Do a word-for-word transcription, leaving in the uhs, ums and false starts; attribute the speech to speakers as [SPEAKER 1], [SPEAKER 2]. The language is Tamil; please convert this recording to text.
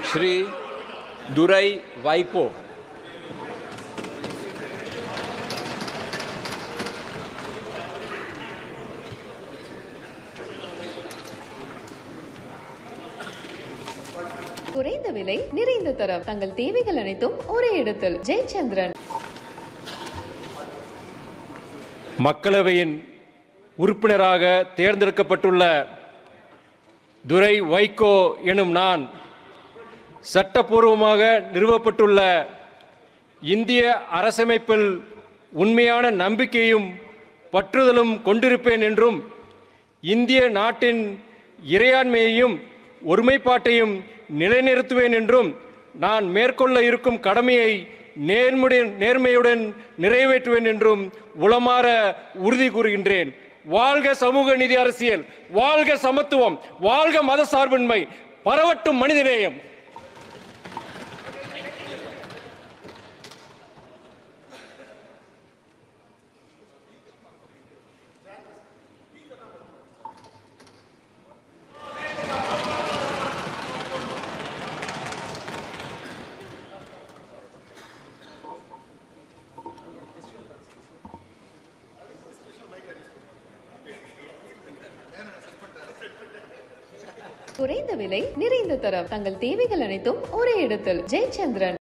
[SPEAKER 1] Shri Durai Vaiko.
[SPEAKER 2] குறைந்த விலை நிறைந்த தரம் தங்கள் தேவைகள் அனைத்தும் ஒரே இடத்தில். ஜெயச்சந்திரன்.
[SPEAKER 3] மக்களவையின் உறுப்பினராக தேர்ந்தெடுக்கப்பட்டுள்ள துரை வைகோ எனும் நான் சட்டப்பூர்வமாக நிறுவப்பட்டுள்ள இந்திய அரசமைப்பில் உண்மையான நம்பிக்கையும் பற்றுதலும் கொண்டிருப்பேன் என்றும் இந்திய நாட்டின் இறையாண்மையையும் ஒருமைப்பாட்டையும் நிலைநிறுத்துவேன் என்றும் நான் மேற்கொள்ள இருக்கும் கடமையை நேர்முடன் நேர்மையுடன் நிறைவேற்றுவேன் என்றும் உளமாற உறுதி கூறுகின்றேன். வாழ்க சமூக நீதி அரசியல், வாழ்க சமத்துவம், வாழ்க மத சார்பின்மை, பரவட்டும் மனிதநேயம்.
[SPEAKER 2] குறைந்த விலை நிறைந்த தரம் தங்கள் தேவைகள் அனைத்தும் ஒரே இடத்தில். ஜெயச்சந்திரன்.